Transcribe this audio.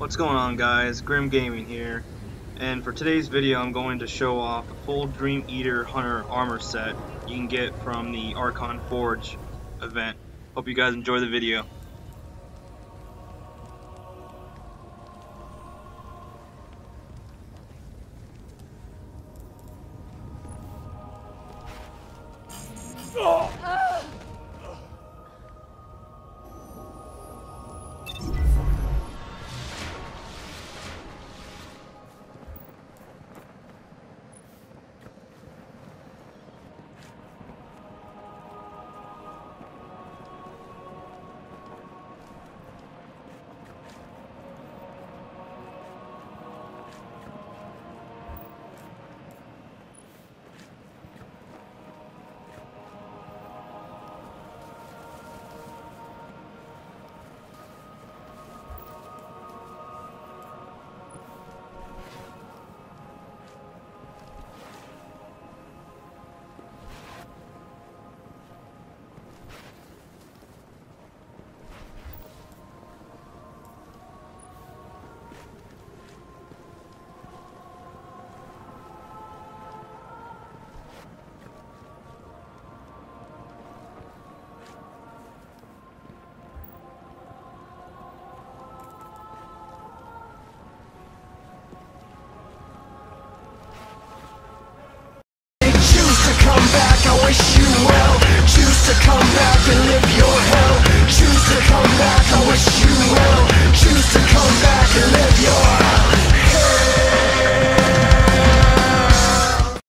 What's going on, guys? Grim Gaming here, and for today's video I'm going to show off the full Dream Eater Hunter armor set you can get from the Archon Forge event. Hope you guys enjoy the video.